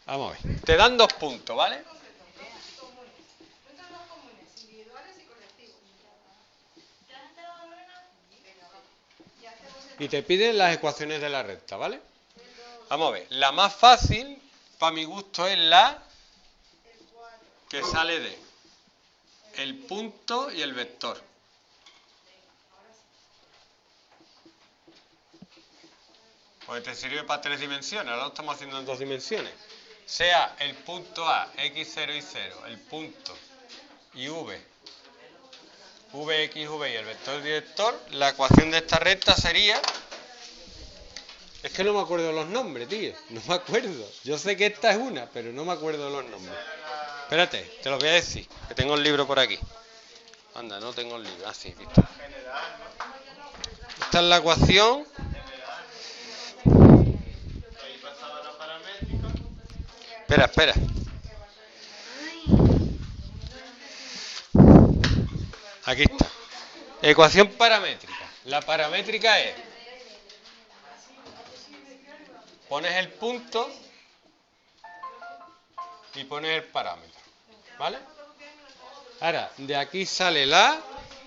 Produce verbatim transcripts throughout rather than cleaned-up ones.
Vamos a ver. Te dan dos puntos, ¿vale? Y te piden las ecuaciones de la recta, ¿vale? Vamos a ver. La más fácil, para mi gusto, es la que sale de el punto y el vector. Pues te sirve para tres dimensiones, ahora lo estamos haciendo en dos dimensiones. Sea el punto A, x cero y cero, el punto y v, vx, v y el vector director, la ecuación de esta recta sería... Es que no me acuerdo de los nombres, tío, no me acuerdo. Yo sé que esta es una, pero no me acuerdo de los nombres. Espérate, te lo voy a decir, que tengo el libro por aquí. Anda, no tengo el libro, ah, sí, visto. Esta es la ecuación... Espera, espera. Aquí está. Ecuación paramétrica. La paramétrica es... Pones el punto y pones el parámetro. ¿Vale? Ahora, de aquí sale la...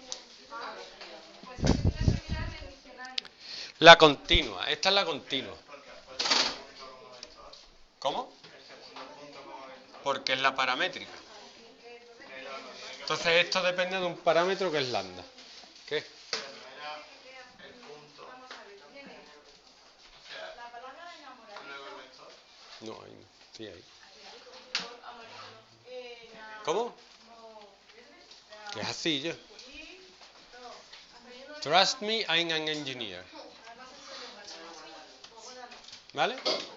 La continua. Esta es la continua. ¿Cómo? Porque es la paramétrica. Entonces esto depende de un parámetro que es lambda. ¿Qué? No, ahí no. Sí, ahí. ¿Cómo? Que es así yo. Trust me, I'm an engineer. ¿Vale?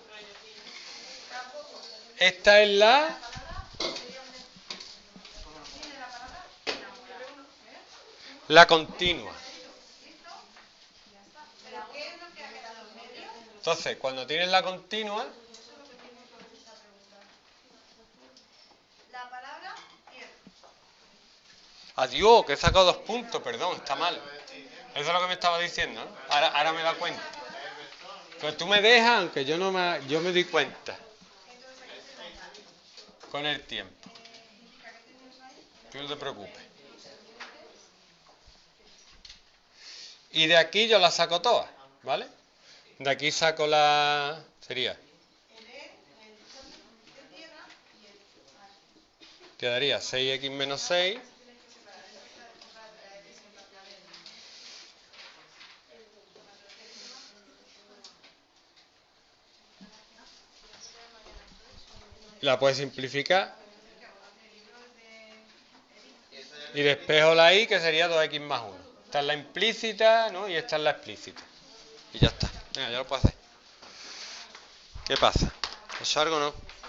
Esta es la... La continua. Entonces, cuando tienes la continua... Adiós, que he sacado dos puntos, perdón, está mal. Eso es lo que me estaba diciendo, ¿no? Ahora, ahora me da cuenta. Pero tú me dejas, aunque yo no me, yo me doy cuenta. Con el tiempo. Tú no te preocupes. Y de aquí yo las saco todas, ¿vale? De aquí saco la... Sería... Quedaría seis equis menos seis. La puedes simplificar. Y despejo la y, que sería dos equis más uno. Esta es la implícita, ¿no? Y esta es la explícita. Y ya está. Venga, ya lo puedo hacer. ¿Qué pasa? ¿Eso algo no?